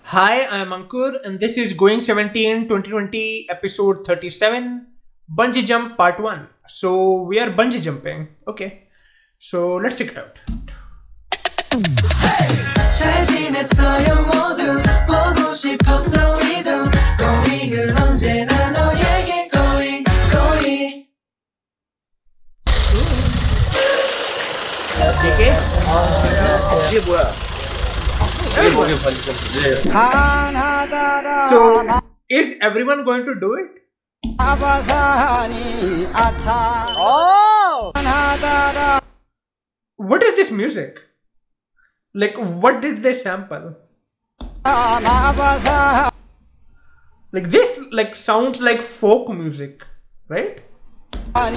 Hi, I'm Ankur, and this is Going 17 2020 episode 37 Bungee Jump Part 1. So, we are bungee jumping. Okay, so let's check it out. Okay. 이게 뭐야? So, is everyone going to do it? What is this music? Like, what did they sample? Like this, like sounds like folk music, right? I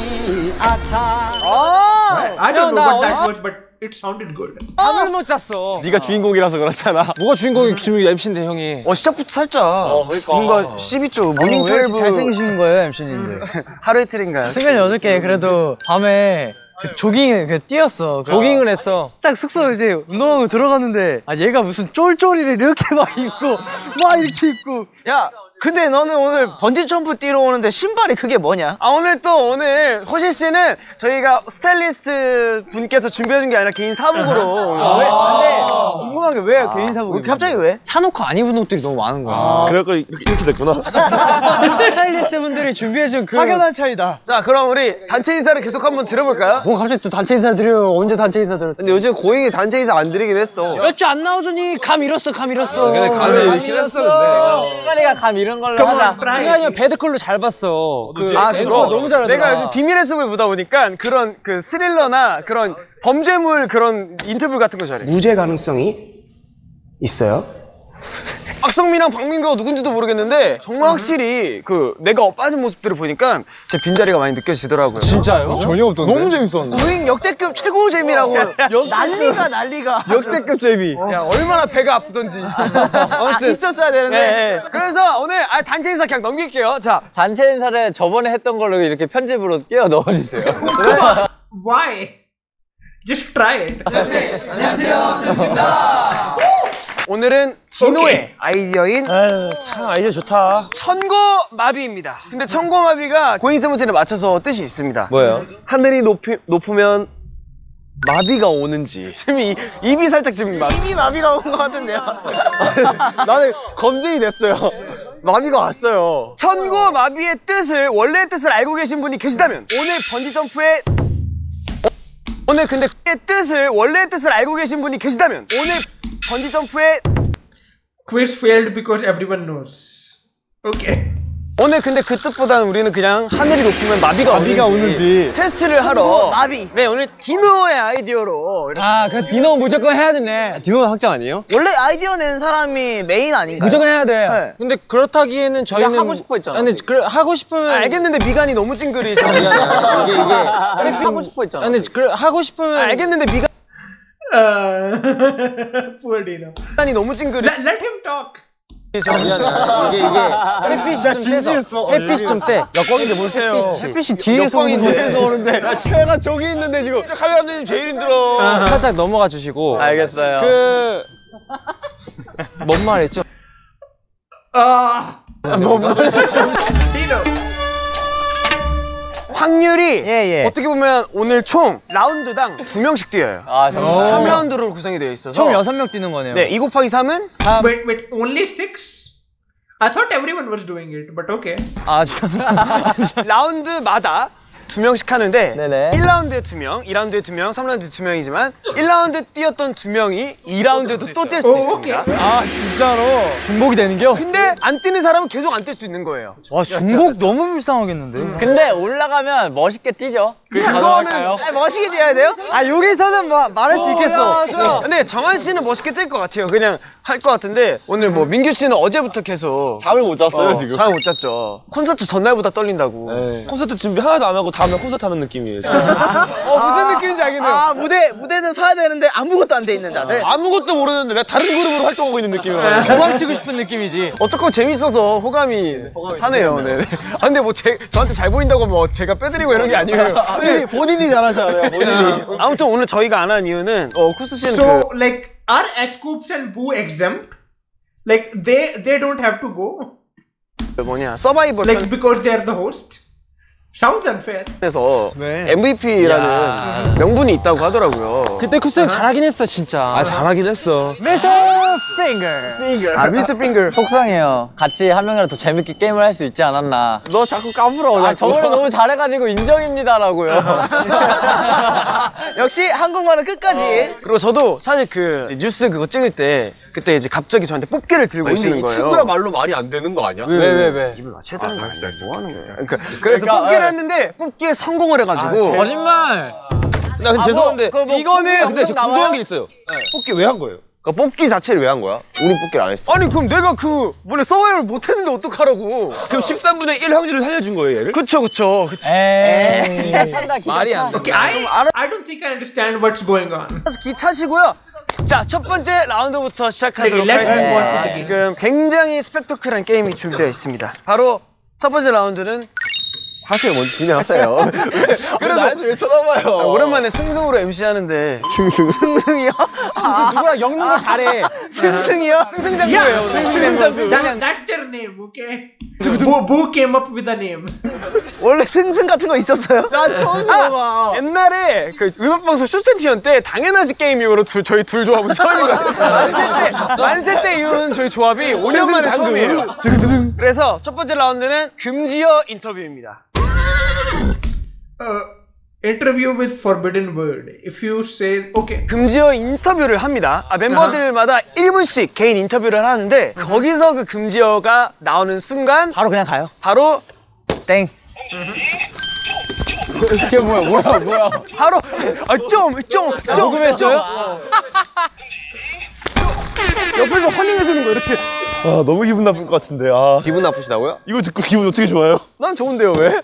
don't know what that was, but it sounded good. 잠을 못 잤어. 네가 주인공이라서 그렇잖아. 뭐가 주인공이 지금 MC인데 형이. 시작부터 살짝. 그러니까. 뭔가 12조 모닝 12 잘생기시는 거예요, MC님들. 하루 이틀인가요? 승현이 어저께 그래도 밤에 조깅을 뛰었어. 조깅을 했어. 딱 숙소 이제 운동하고 들어갔는데 얘가 무슨 쫄쫄이를 이렇게 막 입고 막 이렇게 입고. 야, 근데 너는 오늘 번지 점프 뛰러 오는데 신발이 그게 뭐냐? 오늘 호시 씨는 저희가 스타일리스트 분께서 준비해준 게 아니라 개인 사복으로. 근데 궁금한 게 왜 개인 사복이? 갑자기 왜? 사놓고 안 입은 옷들이 너무 많은 거야. 그래갖고 이렇게 됐구나. 스타일리스트 분들이 준비해준 그 확연한 차이다. 자, 그럼 우리 단체 인사를 계속 한번 들어볼까요? 갑자기 또 단체 인사 드려요. 언제 단체 인사 드려? 근데 요즘 고잉이 단체 인사 안 드리긴 했어. 몇 주 안 나오더니 감 잃었어. 근데 감을 잃긴 했어, 근데. 승관이가 감 잃은 걸로 Come 하자. on, Brian. 승관이 형 배드컬로 잘 봤어. 앵커 너무 잘하더라. 내가 요즘 비밀의 숲을 보다 보니까 그런 그 스릴러나 그런 범죄물 그런 인터뷰 같은 거 잘해. 무죄 가능성이 있어요? 박성민이랑 박민규가 누군지도 모르겠는데 정말 확실히 그 내가 빠진 모습들을 보니까 제 빈자리가 많이 느껴지더라고요. 진짜요? 전혀 없던데. 너무 재밌었는데. 고잉 역대급 최고 재미라고. 난리가. 역대급 재미. 야, 얼마나 배가 아프던지. 아무튼 있었어야 되는데. 그래서 오늘 단체 인사 그냥 넘길게요. 자, 단체 인사를 저번에 했던 걸로 이렇게 편집으로 끼워 넣어주세요. Why? Just try it. 오늘은 디노의 아이디어인 참 아이디어 좋다. 천고마비입니다. 근데 천고마비가 고잉 세븐틴에 맞춰서 뜻이 있습니다. 뭐예요? 하늘이 높으면 마비가 오는지. 지금 입이 살짝 지금 입이 마비가 온 것 같은데요. 나는 검증이 됐어요. 마비가 왔어요. 천고마비의 뜻을 원래의 뜻을 알고 계신 분이 계시다면 오늘 번지 점프의 오늘 근데 원래의 뜻을 알고 계신 분이 계시다면 오늘 번지 점프의 Quiz failed because everyone knows. Okay. 오늘 근데 그 뜻보다는 우리는 그냥 하늘이 높으면 마비가 오는지 테스트를 하러 마비. 네, 오늘 디노의 아이디어로. 그 디노 무조건 해야 되네. 디노는 확정 아니에요? 원래 아이디어 낸 사람이 메인 아닌가요? 무조건 해야 돼. 네. 근데 그렇다기에는 저희는 하고 싶어 했잖아. 근데 하고 싶으면 알겠는데 미간이 너무 찡그리죠. 이게 하고 싶어 했잖아. 근데 하고 싶으면 알겠는데 Poor Dino. 미간이 너무 찡그리. Let him talk. 이게 햇빛이 좀 세서 햇빛이 좀 세. 역광인데 보세요. 햇빛이 뒤에서 뒤에서 오는데 쟤가 저기 있는데 지금 카메라 감독님 제일 힘들어. 살짝 넘어가 주시고. 알겠어요. 뭔 말했죠? Dino. 확률이 어떻게 보면 오늘 총 라운드당 2명씩 뛰어요. 3라운드로 구성이 되어 있어서 총 6명 뛰는 거네요. 네, 2 곱하기 3은 Wait, only 6? I thought everyone was doing it, but okay. 라운드마다 2명씩 하는데 네네. 1라운드에 2명, 2라운드에 2명, 3라운드에 2명이지만 1라운드 뛰었던 2명이 2라운드에도 또 뛸 수도 있습니다. 진짜로? 중복이 되는 겨? 근데 안 뛰는 사람은 계속 안 뛸 수도 있는 거예요. 와, 중복 너무 불쌍하겠는데? 근데 올라가면 멋있게 뛰죠. 그거는 멋있게 뛰어야 돼요? 여기서는 말할 수 있겠어. 근데 정한 씨는 멋있게 뛸 것 같아요. 그냥 할 것 같은데 오늘 뭐 민규 씨는 어제부터 계속 잠을 못 잤어요 지금. 잠을 못 잤죠. 콘서트 전날보다 떨린다고. 네. 콘서트 준비 하나도 안 하고 다음날 콘서트 하는 느낌이에요. 지금. 무슨 느낌인지 알겠네요. 무대는 서야 되는데 아무것도 안 돼 있는 자세. 아무것도 모르는데 내가 다른 그룹으로 활동하고 있는 느낌이에요. 도망치고 싶은 느낌이지. 어쨌건 재밌어서 호감이 사네요. 네. 근데 뭐 저한테 잘 보인다고 뭐 제가 빼드리고 이런 게 아니에요. 본인이 잘하셔야 돼요. 본인이. 아무튼 오늘 저희가 안 한 이유는 쿠스 씨는 So, like, are S-Scoops and Boo exempt? Like they don't have to go. 뭐냐 서바이벌 Like because they are the host. Sounds unfair. 에서 MVP라는 명분이 있다고 하더라고요. 그때 쿠스 형 잘하긴 했어 진짜. 아 잘하긴 했어. 미스터 핑거. 아 미스터 핑거. 속상해요. 같이 한 명이라도 더 재밌게 게임을 할 수 있지 않았나. 너 자꾸 까불어. 아, 저번에 너무 잘해가지고 인정입니다라고요. 역시 한국말은 끝까지. 그리고 저도 사실 그 뉴스 그거 찍을 때 그때 이제 갑자기 저한테 뽑기를 들고 오시는 거예요. 친구야 말로 말이 안 되는 거 아니야? 왜? 입을 맞춰야 되는 거 아니야? 뭐 하는 거야? 그래서 뽑기를 했는데 뽑기에 성공을 해가지고 거짓말. 나 근데 죄송한데 뭐 이거는 근데 저 나와요? 궁금한 게 있어요. 뽑기 왜 한 거예요? 그러니까 뽑기 자체를 왜 한 거야? 우리 뽑기를 안 했어. 아니 그럼 내가 그 원래 서바이벌 못했는데 어떡하라고? 그럼 13분의 1 확률을 살려준 거예요, 얘를? 그쵸. 에이. 기가 찬다 기가 말이 차. 안 돼. Okay, I don't think I understand what's going on. 기차시고요. 자, 첫 번째 라운드부터 시작하도록 Okay, let's 하겠습니다. move on to the game. 지금 굉장히 스펙터클한 게임이 준비되어 있습니다. 바로 첫 번째 라운드는 하세요, 먼저 진행하세요. 그래도 나한테 왜 쳐다봐요? 오랜만에 승승으로 MC 하는데 승승이요? 누구랑 엮는 거 잘해. 승승이요? 승승장구예요. That's their name, okay? Who came up with the name? 원래 승승 같은 거 있었어요? 나 처음 들어봐. 옛날에 그 음악방송 쇼챔피언 때 당연하지 게임 이후로 저희 둘 조합은 처음인 것 같아요. 만세 때 이후로는 저희 조합이 5년 만에 처음이에요. 그래서 첫 번째 라운드는 금지어 인터뷰입니다. Interview with forbidden word. If you say, okay. 금지어 인터뷰를 합니다. 멤버들마다 1분씩 개인 인터뷰를 하는데 거기서 그 금지어가 나오는 순간 바로 그냥 가요. 바로 땡. 이게 뭐야? 바로 녹음했어요? 옆에서 허밍해주는 거 이렇게. 아, 너무 기분 나쁠 것 같은데. 아. 기분 나쁘시다고요? 이거 듣고 기분 어떻게 좋아요? 난 좋은데요 왜?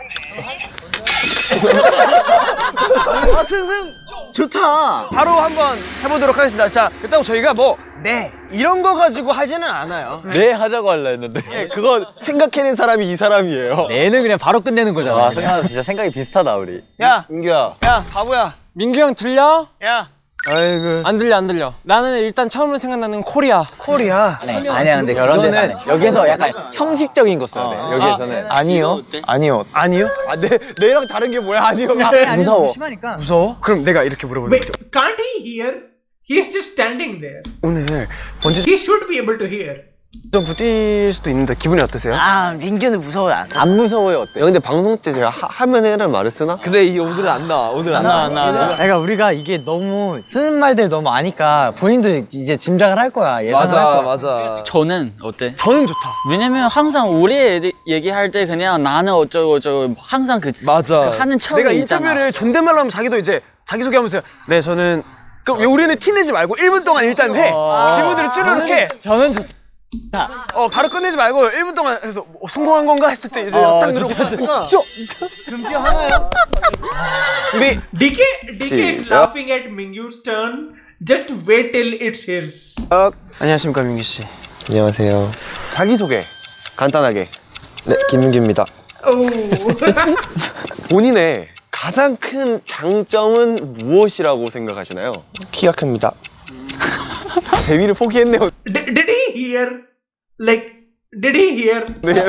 아 승승 좋다. 바로 한번 해보도록 하겠습니다. 자 그렇다고 저희가 네 이런 거 가지고 하지는 않아요. 네 하자고 할라 했는데. 네, 그거 생각해낸 사람이 이 사람이에요. 얘는 그냥 바로 끝내는 거잖아. 와 진짜 생각이 비슷하다 우리. 야 민규야. 바보야. 민규 형 들려? 야 아이고. 안 들려. 나는 일단 처음으로 생각나는 코리아. 코리아. 아니야 근데 그런 데서 안 해. 여기서 약간 형식적인 거 써야 돼. 여기에서는 아니요. 아니요? 아, 내랑 다른 게 뭐야? 아니요. 무서워. 무서워? 그럼 내가 이렇게 물어볼게. Wait, can't he hear? He's just standing there. 오늘 번지 He should be able to hear. 점프 뛸 수도 있는데 기분이 어떠세요? 아 민규는 무서워요. 안 무서워요 어때? 야, 근데 방송 때 제가 하면 해라는 말을 쓰나? 근데 오늘은 안 나와. 오늘 안 나와. 안 나. 그러니까 우리가 이게 너무 쓰는 말들 너무 아니까 본인도 이제 짐작을 할 거야. 예상을 할 거야. 맞아. 저는 어때? 저는 좋다. 왜냐면 항상 우리 얘기할 때 그냥 나는 어쩌고 저쩌고 항상 그 하는 척이 내가 있잖아. 인터뷰를 존댓말로 하면 자기도 이제 자기소개하면서 네 저는 그럼 우리는 티내지 말고 1분 동안 일단 해. 질문들을 쭈르륵 해. 저는 바로 끝내지 말고 1분 동안 해서 성공한 건가 했을 때 이제 딱 누르고 금지어 하나요? 우리 DK is laughing at Mingyu's turn. Just wait till it's his. 안녕하십니까 민기 씨. 안녕하세요. 자기소개 간단하게. 네, 김민규입니다. Oh. 본인의 가장 큰 장점은 무엇이라고 생각하시나요? 키가 큽니다. 재미를 포기했네요. Did he hear? Like, did he hear?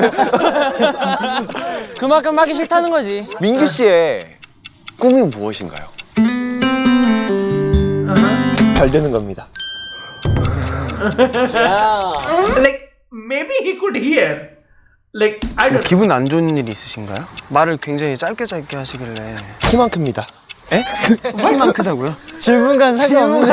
그만큼 하기 싫다는 거지. 민규 씨의 꿈이 무엇인가요? 잘 되는 겁니다. Like, maybe he could hear. Like, I don't. 기분 안 좋은 일이 있으신가요? 말을 굉장히 짧게 하시길래 키만 큽니다. 에? 키만 크다고요? 질문과 상관없는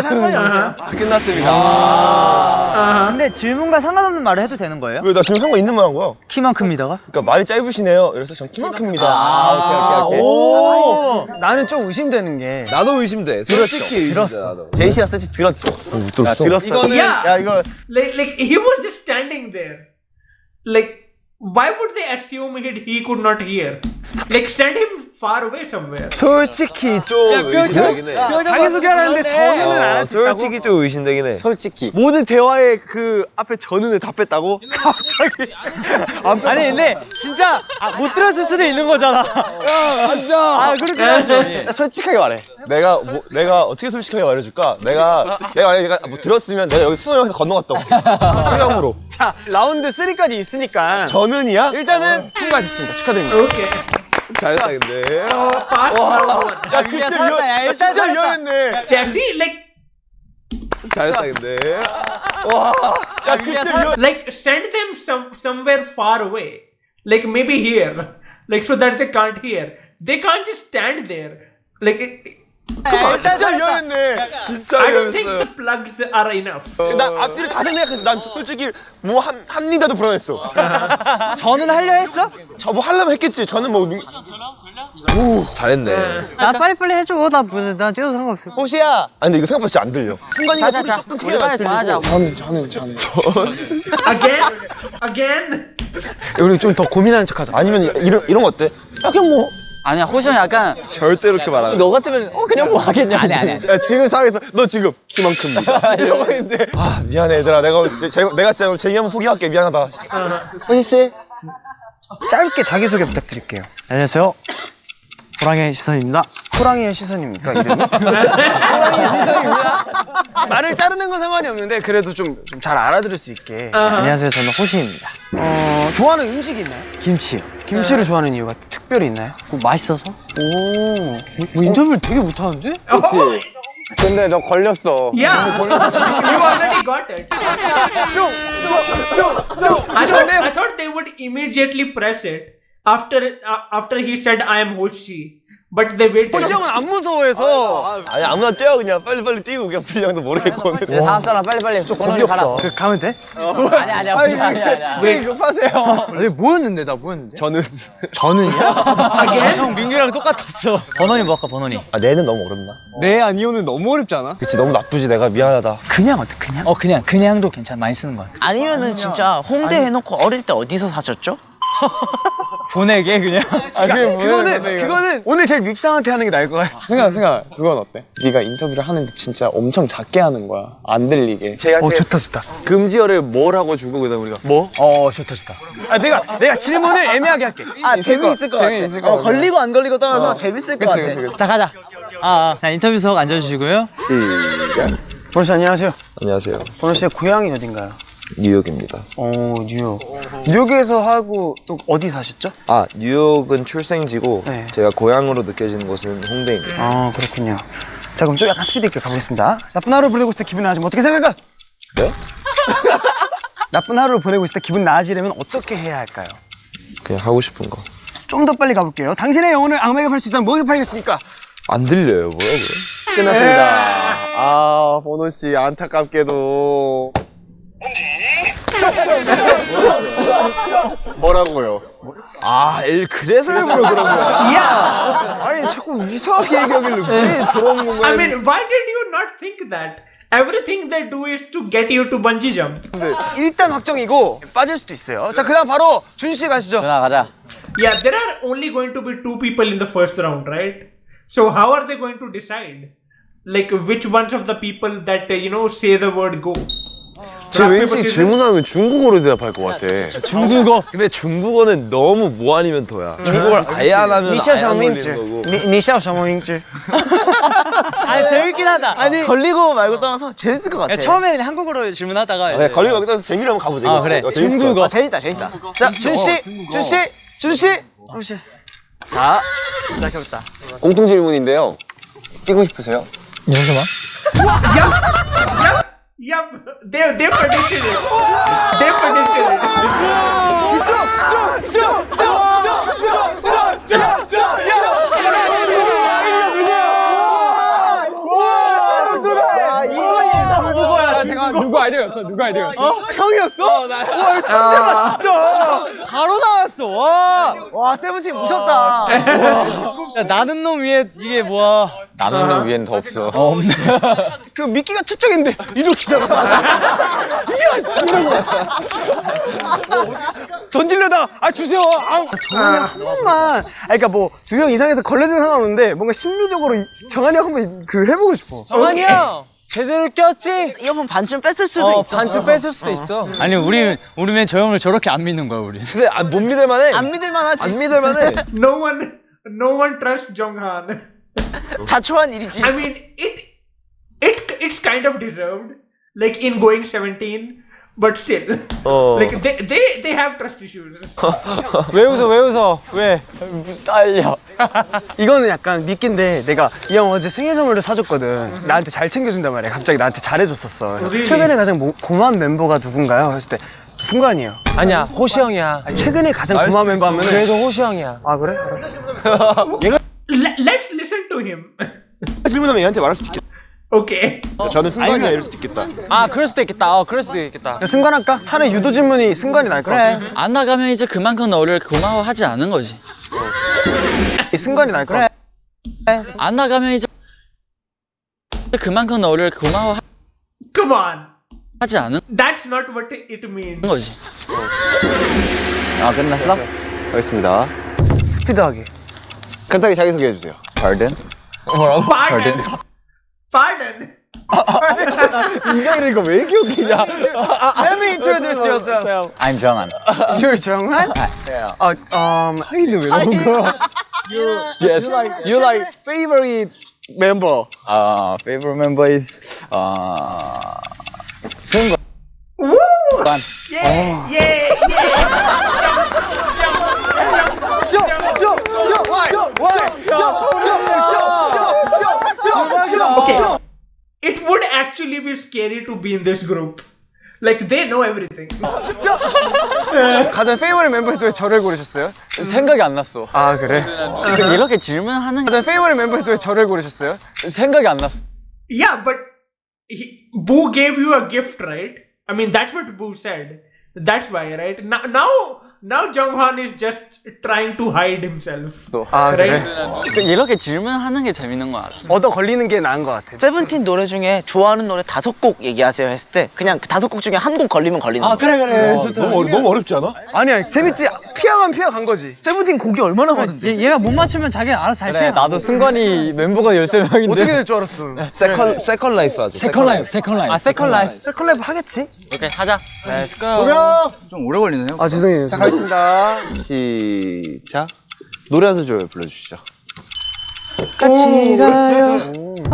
끝났습니다. 근데 질문과 상관없는 말을 해도 되는 거예요? 왜 나 지금 상관 있는 말 한 거야? 키만 큽니다가? 그러니까 말이 짧으시네요. 그래서 전 키만 큽니다. 오케이. 나는 좀 의심되는 게 나도 의심돼. 솔직히 의심돼. 나도. 제이씨가 쓸지 들었죠? 야, 들었어. Yeah. 야 이거 Like he was just standing there. Like, why would they assume he could not hear? Like, stand him far away somewhere. 솔직히 좀 의심되긴 해. 자기소개하는데 전은을 안 할 수 있다고? 솔직히 좀 의심되긴 해. 솔직히. 모든 대화의 그 앞에 전은을 다 뺐다고? 갑자기 아니 근데 진짜 못 들었을 수도 있는 거잖아. 앉아. 그렇게 하죠. 솔직하게 말해. 내가 어떻게 솔직하게 말해줄까? 내가 뭐 들었으면 내가 여기 수호 형에서 건너갔다고. 수호 형으로. 자 라운드 3까지 있으니까 전은이야? 일단은 통과했습니다. 축하드립니다. Okay. 잘했다 근데. Pass 와, 야 그때 진짜 위험했네. Yeah, see, like, 잘했다 근데. 와, 야 그때 like send them somewhere far away. Like maybe here. Like so that they can't hear. They can't just stand there. Like, come on. 진짜 위험했네. 진짜 I don't think 위험했어요. the plugs are enough. 난 앞뒤를 다 생각했어. 난 솔직히 뭐 한 리더도 불안했어. 전은 하려 했어? 뭐 하려면 했겠지. 저는 뭐. 오, 잘했네. 나 빨리빨리 해줘. 나 뛰어도 상관없어. 호시야. 아니 근데 이거 생각보다 진짜 안 들려. 순간이가 소리 조금 크게 빨리 전하자. Again. 우리 좀 더 고민하는 척하자. 아니면 이런 거 어때? 약간 뭐 아니야, 호시 형 약간 절대 이렇게 말하는. 너 같으면 그냥 뭐 하겠냐. 아니. 야, 지금 상황에서 너 지금 키만큼입니다. 이러고 있는데 미안해 얘들아 내가 진짜 오늘 제이 한번 포기할게 미안하다. 호시 씨. 짧게 자기소개 부탁드릴게요. 안녕하세요. 호랑이의 시선입니다. 호랑이의 시선입니까 이름이? 말을 자르는 건 상관이 없는데 그래도 좀 잘 알아들을 수 있게. 안녕하세요. 저는 호시입니다. 좋아하는 음식이 있나요? 김치요. 김치를 좋아하는 이유가 특별히 있나요? 맛있어서? 뭐 인터뷰를 되게 못하는데? 근데 너 걸렸어. Yeah. You already got it. I thought they would immediately press it after he said I am Hoshi. But they waited. 호시 형은 안 무서워해서. 아니 아무나 뛰어 그냥 빨리 뛰고 그냥 분량도 모르겠고. 다음 사람 빨리 좀 번호를 가라. 가면 돼? 아니야. 왜 급하세요? 아니 뭐였는데 나 뭐였는데? 전은이야? 형 민규랑 똑같았어. 번원이 뭐 할까 번원이? 아 내는 너무 어렵나? 네 아니오는 너무 어렵지 않아? 그치 너무 나쁘지 내가 미안하다. 그냥 어때 그냥? 그냥도 괜찮아. 많이 쓰는 거 같아. 아니면은 진짜 홍대 해놓고 어릴 때 어디서 사셨죠? 보내게 그냥. 그거는 오늘 제일 밉상한테 하는 게 나을 것 같아. 생각 그건 어때? 네가 인터뷰를 하는데 진짜 엄청 작게 하는 거야. 안 들리게. 제가 좋다. 금지어를 뭘 하고 주고 그다음 우리가 뭐? 좋다. 내가 질문을 애매하게 할게. 재미있을 것 같아. 걸리고 안 걸리고 떠나서 재밌을 것 같아. 자 가자. 자 인터뷰석 앉아주시고요. 보노 씨 안녕하세요. 안녕하세요. 보노 씨의 고향이 어딘가요? 뉴욕입니다. 뉴욕. 뉴욕에서 하고 또 어디 사셨죠? 아 뉴욕은 출생지고 네. 제가 고향으로 느껴지는 곳은 홍대입니다. 그렇군요. 자 그럼 좀 약간 스피드 있게 가보겠습니다. 나쁜 하루 보내고 있을 때 기분 나아지면 어떻게 생각할까? 네? 나쁜 하루를 보내고 있을 때 기분 나아지려면 어떻게 해야 할까요? 그냥 하고 싶은 거. 좀 더 빨리 가볼게요. 당신의 영혼을 악마에게 팔 수 있다면 뭐에 팔겠습니까? 안 들려요 뭐라고요? 끝났습니다. 보노 씨 안타깝게도. 뭐라고요? 그래서 일부러 그런 거야. Yeah. 아니 자꾸 이상하게 얘기하길래 왜 저런 건가? I mean, why did you not think that? Everything they do is to get you to bungee jump. 일단 확정이고 빠질 수도 있어요. 자 그다음 바로 준 씨 가시죠. 가자. Yeah, there are only going to be 2 people in the first round, right? So how are they going to decide? Like which ones of the people that say the word go? 쟤 왠지 질문하면 중국어로 대답할 것 같아. 중국어. 근데 중국어는 너무 뭐 아니면 더야. 중국어를 아예 안 하면 아예 안 걸리는 거고. 你笑什么名字? 아니 재밌긴 하다. 아니 걸리고 말고 떠나서 재밌을 것 같아. 처음에는 한국어로 질문하다가 네, 걸리고 여기다 재미로 한번 가보자. 그래. 중국어. 재밌다. 자 준 씨. 자 시작해보자. 공통 질문인데요. 뛰고 싶으세요? Yep, they predicted it. They predicted 누구 아이디어였어? 형이었어? 와 천재다 진짜. 바로 나왔어. 와 세븐틴 무섭다. 야, 나는 놈 위에 이게 뭐야? 나는 놈 위엔 더 없어. 없네. 그 미끼가 초점인데 이렇게잖아. 이런 거. 던지려다 주세요. 정한이 한 번만. 그러니까 뭐 2명 이상해서 걸레지는 상관없는데 뭔가 심리적으로 정한이 형 한번 해보고 싶어. 정한이 형 제대로 꼈지? 이어폰 반쯤 뺐을 수도 있어. 반쯤 뺐을 수도 있어. 아니 우리는 저 형을 저렇게 안 믿는 거야 우리. 근데 못 믿을만해. 안 믿을만하지. 안 믿을만해. No one trusts Jonghan. 자초한 일이지. I mean, it's kind of deserved, like in going 17, but still, like they have trust issues. 왜 웃어? 왜? 딸려. 이거는 약간 미끼인데 내가 이 형 어제 생일 선물을 사줬거든. 나한테 잘 챙겨준단 말이야. 갑자기 나한테 잘해줬었어. Really? 최근에 가장 고마운 멤버가 누군가요? 했을 때 승관이에요. 아니야, 호시 형이야. 최근에 가장 고마운 멤버 하면은 그래도 호시 형이야. 아 그래? 알았어. Let's listen to him. 질문하면 얘한테 말할 수 있겠다. Okay. 저는 승관이가 이럴 수도 있겠다. 그럴 수도 있겠다. 그럴 수도 있겠다. 승관 할까? 차라리 유도 질문이 승관이 나을 것 같아. 안 나가면 이제 그만큼 너를 고마워하지 않은 거지. 승관이 나을 것 같아. 안 나가면 이제 그만큼 너를 고마워하지 Come on. 않은 That's not what it means. 거지. 끝났어? 알겠습니다. 스피드하게. 간단하게 자기소개해 주세요. Pardon? Pardon. Pardon. 네가 이런 거 왜 기억이냐? Let me introduce yourself. I'm 정한. You're 정한? 하이는 왜 나온 거야? Yes, you like favorite member. Favorite member is 승관. Woo! Yeah. Okay. It would actually be scary to be in this group. Like they know everything. 가장 페이버릿 멤버에서 왜 저를 고르셨어요? 생각이 안 났어. 아 그래? 이렇게 질문하는 게 가장 페이버릿 멤버에서 왜 저를 고르셨어요? 생각이 안 났어. Yeah, but Boo gave you a gift, right? I mean, that's what Boo said. That's why, right? Now Jonghan is just trying to hide himself. 아 그래? Right? 이렇게 질문하는 게 재밌는 거 알아. 얻어 걸리는 게 나은 것 같아. 세븐틴 노래 중에 좋아하는 노래 5곡 얘기하세요 했을 때 그냥 그 5곡 중에 한 곡 걸리면 걸리는 거야. 그래. 너무 어렵지 않아? 아니야 재밌지. 피어간 거지. 세븐틴 곡이 얼마나 많은데? 얘가 못 맞추면 자기는 알아서 잘 피해. 나도 승관이 멤버가 13명인데. 어떻게 될 줄 알았어? 세컨 라이프 하죠. 세컨 라이프. 세컨 라이프 하겠지? 오케이 하자. Let's go. 좀 오래 걸리네요. 아 죄송해요. 가겠습니다. 시작. 노래 한 소절 불러주시죠. 같이 가요.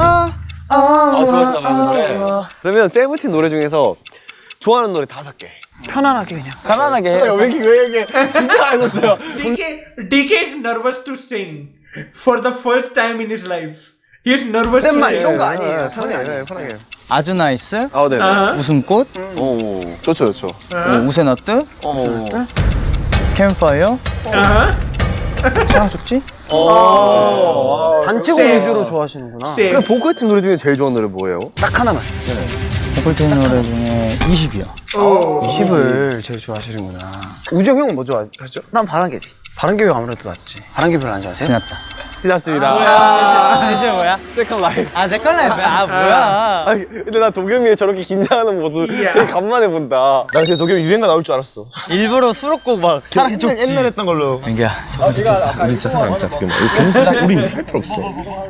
좋아하시나 노래. 그러면 세븐틴 노래 중에서 좋아하는 노래 5개. 편안하게 그냥. 편안하게 해. 왜 이게 진짜 안 했어요. DK is nervous to sing for the first time in his life. He is nervous to sing. 이런 거 아니에요. 편하게. 아주 나이스. 네. 웃음꽃. 좋죠. 우세너트. 캠파이어. 사랑쪽지. 단체곡 위주로 좋아하시는구나. Same. 그럼 보컬 팀 노래 중에 제일 좋아하는 노래 뭐예요? 딱 하나만. 보컬팀 노래 중에 20이요. 20을 제일 좋아하시는구나. 우정 형은 뭐 좋아하죠? 난 바람개비. 바람개비 아무래도 낫지. 바람개비 안 좋아하세요? 지났다. 지났습니다. 이제 뭐야? 세컨 라이프. 세컨 라이프. 뭐야? 아니, 근데 나 도겸이의 저렇게 긴장하는 모습 되게 간만에 본다. 나 근데 도겸이 유행가 나올 줄 알았어. 일부러 수록곡 막 사랑쪽지. 옛날에 했던 걸로. 민기야. 우리 진짜 사랑 진짜 도겸이. 우리 할 필요 없어.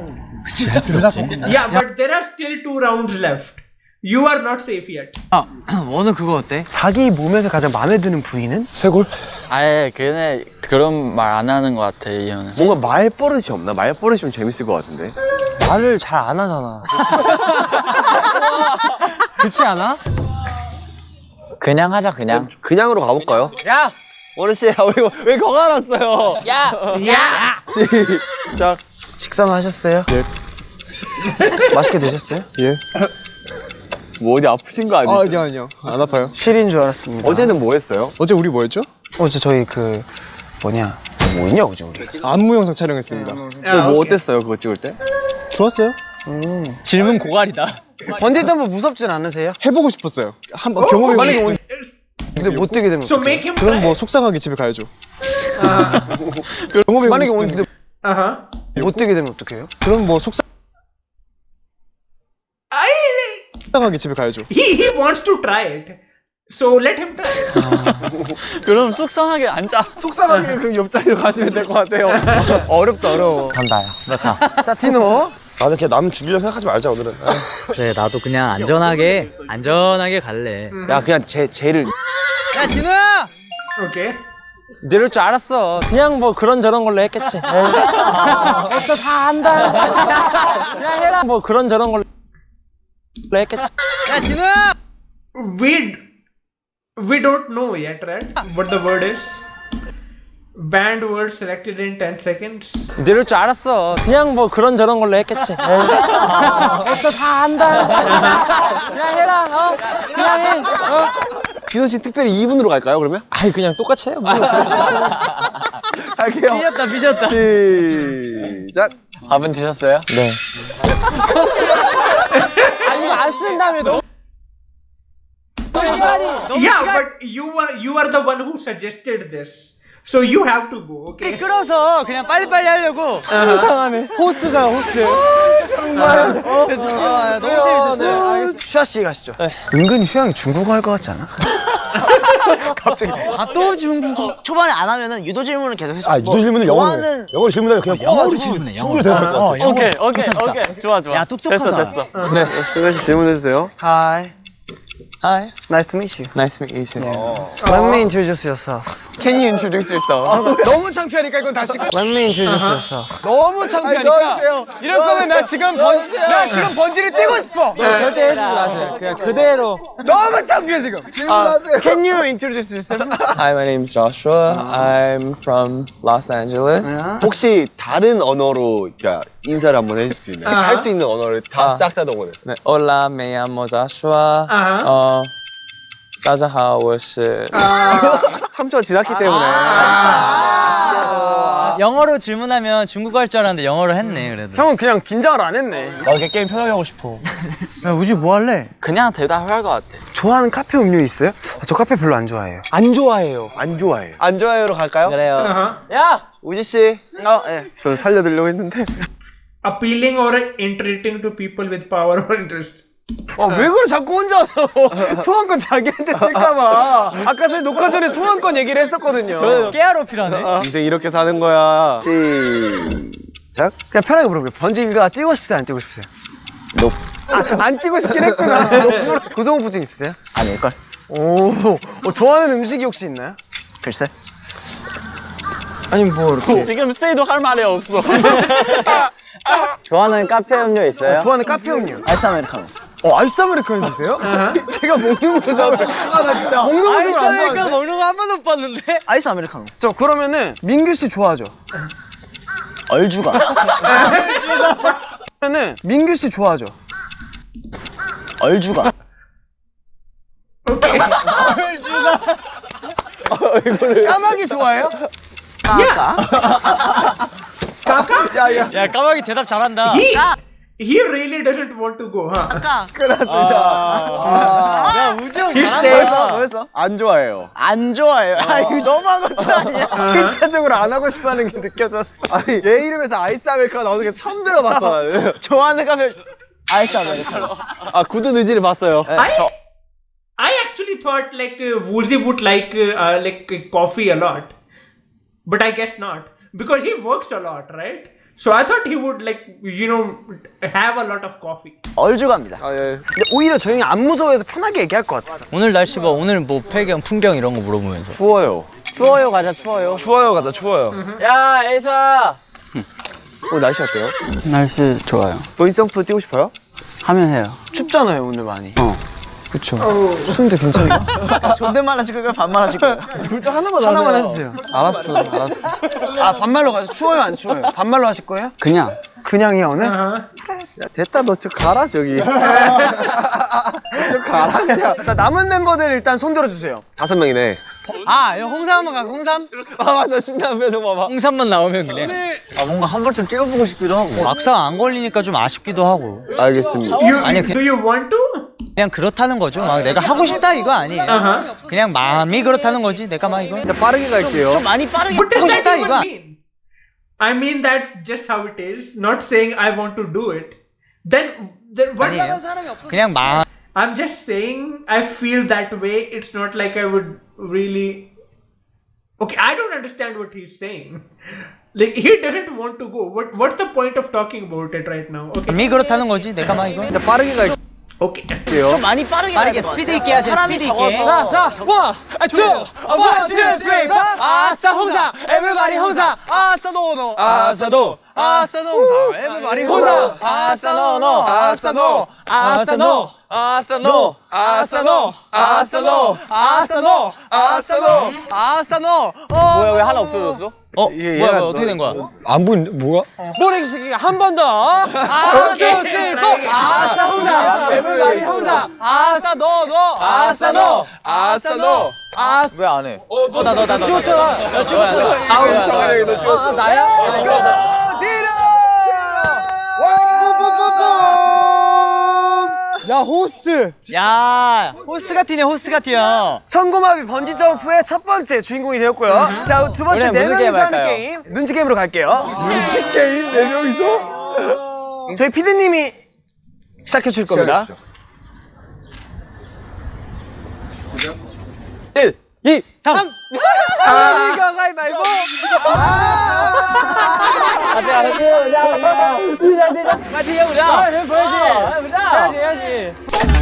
Yeah, but there are still 2 rounds left. You are not safe yet. 너는 그거 어때? 자기 몸에서 가장 마음에 드는 부위는? 쇄골? 아예 걔네 그런 말 안 하는 것 같아 이 형은. 뭔가 말버릇이 없나? 말버릇이 좀 재밌을 것 같은데. 말을 잘 안 하잖아. 그렇지 않아? 그냥 하자 그냥. 그냥으로 가볼까요? 야! 어르신, 우리 왜 거가 났어요? 야! 시작. 식사는 하셨어요? 예. 맛있게 드셨어요? 예. 뭐 어디 아프신 거 아니죠? 아니요. 안 아파요. 실인 줄 알았습니다. 어제는 뭐 했어요? 어제 우리 뭐 했죠? 어제 저희 뭐 했냐 어제 우리? 안무 영상 촬영했습니다. 뭐 어땠어요? 그거 찍을 때? 좋았어요. 질문 고갈이다. 번지점프 무섭진 않으세요? 해보고 싶었어요. 한번 경험해보고 싶어요. 근데 못 뛰게 되면 So make him 그럼 try. 뭐 속상하게 집에 가야죠. 경험해보고 만약에 싶은데 못 뛰게 되면 어떡해요? 그럼 뭐 속상하게 집에 가야죠. He wants to try it. So let him try. 그럼 속상하게 앉아. 속상하게 그럼 옆자리로 가시면 될 것 같아요. 어렵다 어려워. 간다요. 너 가. 자 디노. 나는 그냥 남 죽이려고 생각하지 말자 오늘은. 그래 나도 그냥 안전하게 갈래. 야 그냥 쟤를. 야 디노야. Okay. 이럴 줄 알았어. 그냥 뭐 그런저런 걸로 했겠지. 또 다 안다. 그냥 해라. 뭐 그런저런 걸로 했겠지. 야 디노야. We don't know yet, right? What the word is. Banned word selected in 10 seconds. 이럴 줄 알았어. 그냥 뭐 그런저런 걸로 했겠지. 또 다 안다. 그냥 해라. 그냥 해. 디노 씨 특별히 2분으로 갈까요 그러면? 아이 그냥 똑같이 해요. 갈게요. 삐졌다. 시작. 밥은 드셨어요? 네. 아니 이거 안 쓴 다음에 너. Yeah, but you are the one who suggested this. So you have to go, okay? 끌어서 그냥 빨리빨리 하려고. 이상하네. 호스트잖아 호스트. 정말. 너무 재밌었어요. 슈아 씨 가시죠. 은근히 슈양이 중국어 할 것 같지 않아? 갑자기. 또 중국어. 초반에 안 하면은 유도 질문을 계속 해줘. 아 유도 질문은 영어로. 영어로 질문하면 그냥 영어로 충분히 대답할 것 같아. 오케이. 좋아. 야 똑똑하다. 됐어. 네. 승현 씨 질문해 주세요. Hi. Hi. Nice to meet you. Nice to meet you too. Let me introduce yourself. Can you introduce yourself? 너무 창피하니까 이건 다시. Let me introduce yourself. 너무 창피하니까. 이럴 거면 나 지금 번지를 뛰고 싶어. 절대 해주지 마세요. 그냥 그대로. 너무 창피해 지금. 질문하세요. Can you introduce yourself? Hi, my name's Joshua. I'm from Los Angeles. 혹시 다른 언어로 인사를 한번 해줄 수 있나요? 할 수 있는 언어를 다 싹 다 동원해서. 네, Hola, me llamo Joshua. 大家好，我是 3초가 지났기 때문에. 영어로 질문하면 중국어 할 줄 알았는데 영어로 했네 그래도. 형은 그냥 긴장을 안 했네. 나 이렇게 게임 편하게 하고 싶어. 야 우지 뭐 할래? 그냥 대답을 할 것 같아. 좋아하는 카페 음료 있어요? 저 카페 별로 안 좋아해요. 안 좋아해요. 안 좋아해요. 안 좋아요로 갈까요? 그래요. 우지 씨. 예. 저 살려드리려고 했는데. Appealing or entreating to people with power or interest. 왜 그래 자꾸 혼자 소원권 자기한테 쓸까봐. 아까 전에 녹화 전에 소원권 얘기를 했었거든요. 깨알로 필요하네. 인생 이렇게 사는 거야. 시작. 그냥 편하게 물어볼게요. 번지가 뛰고 싶으세요? 안 뛰고 싶으세요? 안 뛰고 싶긴 했구나. 고소공포증 있으세요? 아닐걸? 좋아하는 음식이 혹시 있나요? 글쎄. 아니 뭐 이렇게 지금 세이도 할 말이 없어. 좋아하는 카페 음료 있어요? 좋아하는 카페 음료. 아이스 아메리카노. 아이스 아메리카노 드세요? 제가 먹는 모습을 나 진짜 먹는 모습을 안 봤는데. 먹는 거 한 번도 못 봤는데. 아이스 아메리카노. 저 그러면은 민규 씨 좋아하죠? 얼주가. 그러면은 민규 씨 좋아하죠? 얼주가. 까마귀 좋아해요? 야 까마귀 대답 잘한다. He really doesn't want to go, huh? 야 우지 형 He 잘한다. 뭐였어? 안 좋아해요. 안 좋아해요. 아 이거 너무한 것도 아니야. 필사적으로 안 하고 싶어하는 게 느껴졌어. 아니 얘 이름에서 아이스 아메리카노 나오는 게 처음 들어봤어 나는. 좋아하는 카페 아이스 아메리카노. 아 굳은 의지를 봤어요. I actually thought like Woozy would like coffee a lot, but I guess not because he works a lot, right? So I thought he would have a lot of coffee. 얼주가입니다. 근데 오히려 저 형이 안 무서워해서 편하게 얘기할 것 같았어. 오늘 날씨 봐. 오늘 뭐 배경 풍경 이런 거 물어보면서. 추워요. 추워요 가자 추워요. 추워요 가자 추워요. 야 에이사. 오늘 날씨 어때요? 날씨 좋아요. 번지점프 뛰고 싶어요? 하면 해요. 춥잖아요 오늘 많이. 그쵸. 추운데 괜찮나? 존댓말 하실 거예요? 반말 하실 거예요? 둘 중 하나만 하나만 해주세요. 알았어. 아 반말로 가서 추워요 안 추워요? 반말로 하실 거예요? 그냥. 그냥이야 오늘? 야 됐다 너 저 가라 저기. 저 가라 그냥. 일단 남은 멤버들 일단 손 들어주세요. 5명이네. 아 이거 홍삼 한번 가. 홍삼. 아 맞아 신나는 표정 봐봐. 홍삼만 나오면 그냥. 아 뭔가 한 번쯤 뛰어보고 싶기도 하고. 막상 안 걸리니까 좀 아쉽기도 하고. 알겠습니다. Do you want to? 그냥 그렇다는 거죠. 막 내가 하고 싶다 이거 아니에요. 그냥 마음이 그렇다는 거지. 내가 막 이거. 자 빠르게 갈게요. 많이 빠르게. What does 하고 that 싶다 even 이거. mean? I mean that's just how it is. Not saying I want to do it. Then what? 아니에요. 그냥 마음. I'm just saying I feel that way. It's not like I would really. Okay, I don't understand what he's saying. Like he doesn't want to go. What's the point of talking about it right now? Okay. 미 그렇다는 거지. 내가 막 이거. 자, 빠르게 가. Okay. 좀 많이 빠르게 스피드 있게 하세요. 스피드 있게. 자, 1, 2, 1, 2, 3, 4. 아싸 홍사, everybody 홍사. 아싸 노노, 아싸 노. 아싸 노, everybody 홍사. 아싸 노노, 아싸 노, 아싸 노, 아싸 노, 아싸 노, 아싸 노, 아싸 노, 아싸 노, 아싸 노. 뭐야 왜 하나 없어졌어? 뭐야 어떻게 된 거야? 안 보이는데 뭐야? 모래시계 한 번 더. 아싸 스포. 아싸 홍사, everybody 홍사. 아싸 노. 아싸 노. 아싸 노. 아싸. 왜 안 해? 나 찍었잖아. 나 찍었잖아. 아우 정한이 너 찍었어. 나야? 야 호스트. 야 호스트 같으네 호스트 같아요. 천고마비 번지 점프의 첫 번째 주인공이 되었고요. 자, 두 번째 네 명이서 하는 게임 눈치 게임으로 갈게요. 눈치 게임 4명이서? 저희 피디님이 시작해 주실 겁니다. 1, 2, 3. 우리가 가위바위보. 해야지.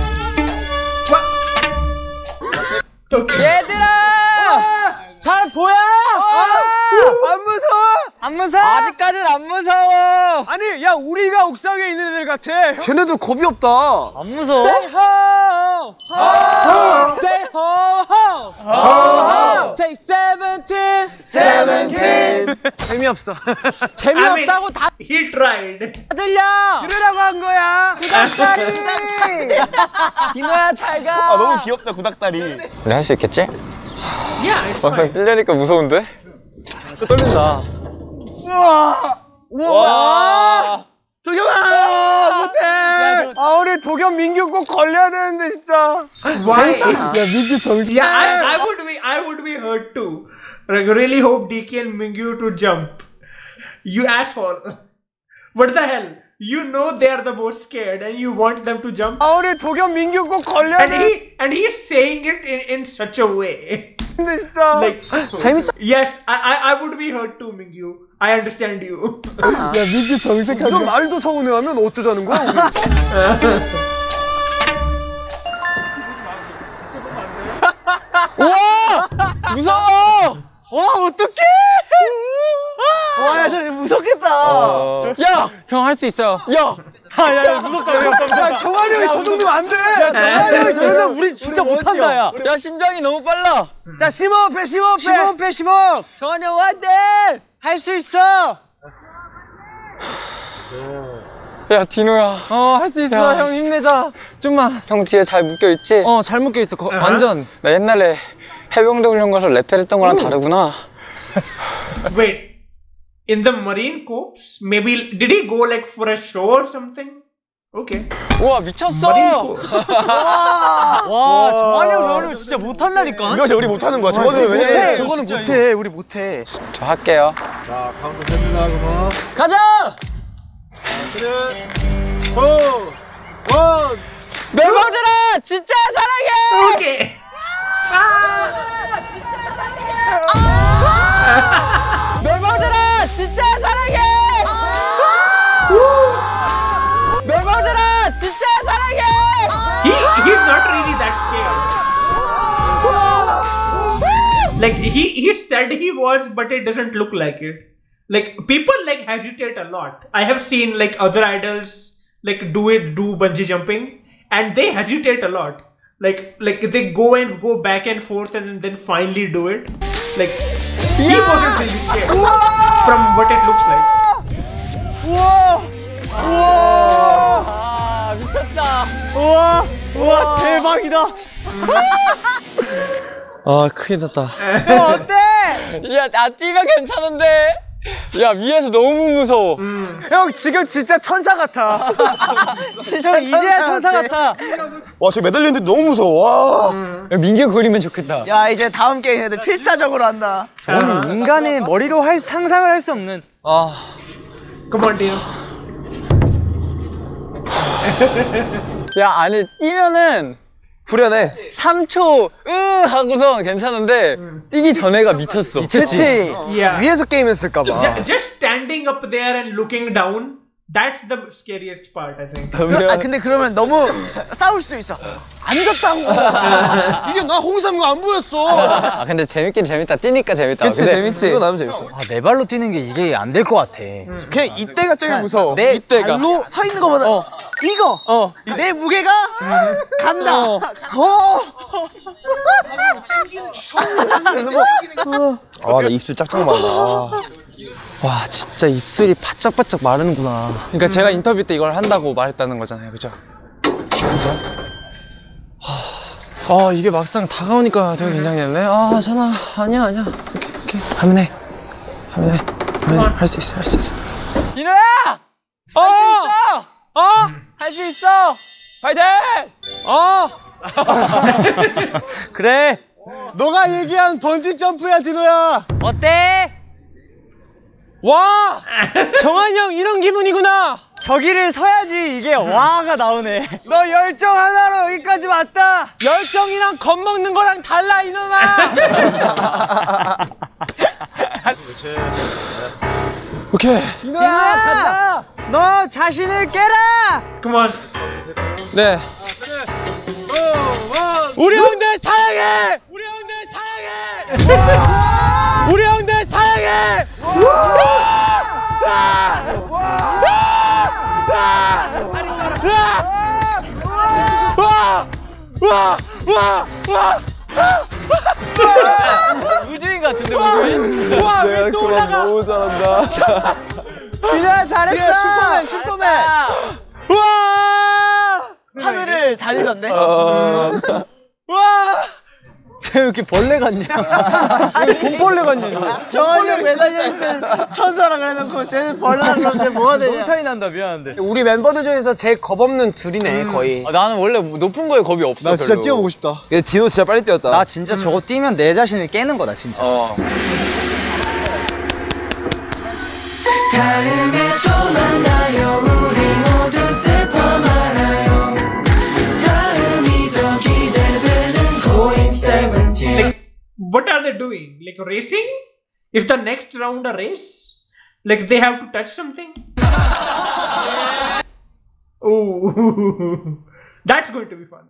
얘들아! 잘 보여? 안 무서워? 안 무서워? 아직까지는 안 무서워. 아니, 야, 우리가 옥상에 있는 애들 같아. 쟤네들 겁이 없다. 안 무서워? Say ho! Ho! Say ho ho! Ho! Say 17! 재미없어. 재미없다고 다 He tried. 들려! 들으라고 한 거야. 디노야 잘 가. 아 너무 귀엽다 구닥다리. 우리 할 수 있겠지? Yeah, it's 막상 fine. 뛰려니까 무서운데? 저 떨린다. 우와. 도겸아 못해. 아, 우리 도겸 민규 꼭 걸려야 되는데, 진짜. Why? 야 민규 정신. Yeah, I would be hurt too. Like, really hope DK and Mingyu to jump. You asshole. What the hell? You know they are the most scared and you want them to jump. 아, 우리 도겸 민규 꼭 걸려야 되는데, And he's saying it in such a way. 진짜. Like, 재밌어. yes, I would be hurt too, Mingyu. I understand you. 야 민규 정색하지. 이런 말도 서운해하면 어쩌자는 거야, 우리? 우와! 무서워! 와 어떡해! 와, 야, 저 무섭겠다. 야! 형 할 수 있어요. 야! 야 무섭다. 야 정한이 형이 저 정도면 안 돼. 야 정한이 형이 저 정도면 우리 진짜 못한다 야. 야 심장이 너무 빨라. 자, 심호흡해. 심호흡. 정한이 형 화이팅! 할 수 있어. 야 디노야. 할 수 있어. 형 힘내자. 좀만. 형 뒤에 잘 묶여 있지? 잘 묶여 있어. 완전. 나 옛날에 해병대 훈련 가서 랩했던 거랑 다르구나. Wait, in the Marine Corps, maybe did he go like for a show or something? Okay. 우와 미쳤어. Marine Corps. 와 정한이 형 저는 진짜 못한다니까. 이거 우리 못하는 거야. 저거는 왜냐면 저거는 못해. 우리 못해. 저 할게요. 가자. 멤버들아 진짜 사랑해. Okay. 멤버들아 진짜 사랑해. 멤버들아 진짜 사랑해. He's not really that scared. Like he said he was, but it doesn't look like it. Like people like hesitate a lot. I have seen like other idols like do bungee jumping, and they hesitate a lot. Like they go back and forth and then finally do it. Like he wasn't really scared from what it looks like. 아 미쳤다. 우와 대박이다. 아 큰일 났다. 형 어때? 야 나 뛰면 괜찮은데. 야 위에서 너무 무서워. 형, 지금 진짜 천사 같아. 형 이제야 천사 같아. 와 저 매달리는데 너무 무서워. 와. 민규 그리면 좋겠다. 야, 이제 다음 게임 애들 필사적으로 한다. 저는 인간의 머리로 상상을 할 수 없는. Come on, dear. 야 아니 뛰면은 후련해. 3초 하고서 괜찮은데 뛰기 전에가 미쳤어. 그치. Yeah. 위에서 게임했을까 봐. Just standing up there and looking down. That's the scariest part, I think. 아 근데 그러면 너무 싸울 수도 있어. 앉았다고. 이게 나 홍삼이가 안 보였어. 아 근데 재밌긴 재밌다. 뛰니까 재밌다. 그치, 재밌지. 이거 나면 재밌어. 아, 내 발로 뛰는 게 이게 안 될 것 같아. 그냥 이때가 제일 무서워. 내 이때가. 발로 서 있는 거보다 이거. 내 무게가 간다. 아, 나 입술 짝짝 말라. 와 진짜 입술이 바짝바짝 마르는구나. 그러니까 제가 인터뷰 때 이걸 한다고 말했다는 거잖아요, 그죠? 그죠? 아 이게 막상 다가오니까 되게 긴장이 되네. 아 전아 아니야. 오케이 하면 해. 할 수 있어. 진호야! 할 수 있어! 파이팅! 그래. 너가 얘기한 번지 점프야, 디노야. 어때? 와! 정한 형 이런 기분이구나. 저기를 서야지 이게 와가 나오네. 너 열정 하나로 여기까지 왔다. 열정이랑 겁먹는 거랑 달라 이놈아. 오케이. 디노야 가자. 너 자신을 깨라. Come on. 네. 우리 형들 사랑해. 우리 형들 사랑해. 우주인 같은데 우주인? 와, 왜 또 올라가? 너무 잘한다. 디노야 잘했어. 슈퍼맨. 와! 하늘을 다니던데. 와! 쟤 왜 이렇게 벌레 같냐? 돈벌레 같냐? 정한이 형 매달려 있는 천사랑 해놓고 쟤는 벌레랑 그러면 뭐가 되냐? 너무 차이 난다. 미안한데. 우리 멤버들 중에서 제일 겁없는 둘이네, 거의. 아, 나는 원래 높은 거에 겁이 없어. 나 진짜 뛰어보고 싶다. 얘 디노 진짜 빨리 뛰었다. 나 진짜 저거 뛰면 내 자신을 깨는 거다 진짜. 다음에 또 만나요. 우리 모두 슬퍼 말아요. 다음이 더 기대되는 Going 17. Like, what are they doing? Like racing? Is the next round a race? Like they have to touch something? Oh, that's going to be fun.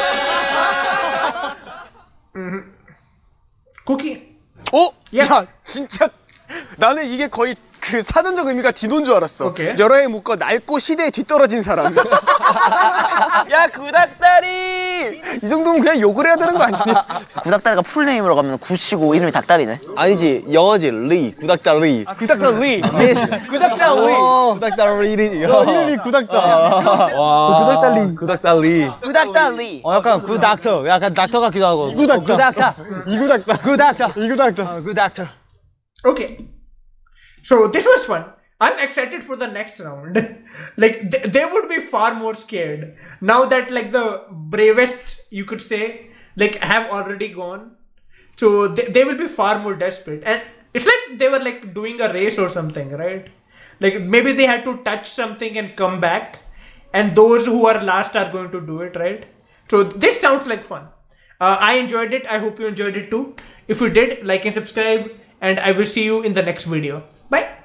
Cookie. 야, 진짜 나는 이게 거의 그 사전적 의미가 디노인 줄 알았어. 오케이. 여러 해 묶어 낡고 시대에 뒤떨어진 사람. 야, 구닥다리! 이 정도면 그냥 욕을 해야 되는 거 아니야? 구닥다리가 풀네임으로 가면 구치고 이름이 닭다리네. 아니지, 영어지, 리. 구닥다리. 구닥다리. 구닥다리. 구닥다리. 이름이 구닥다. 구닥다리. 구닥다리. 구닥다리. 약간 굿닥터. 약간 닥터 같기도 하고. 구닥다. 이구닥다. 굿닥터. 이구닥다. 굿닥터. Okay. So this was fun. I'm excited for the next round. Like they would be far more scared now that like the bravest you could say like have already gone. So they will be far more desperate, and it's like they were like doing a race or something, right? Like maybe they had to touch something and come back, and those who are last are going to do it, right? So this sounds like fun. I enjoyed it. I hope you enjoyed it too. If you did, like and subscribe, and I will see you in the next video. Bye.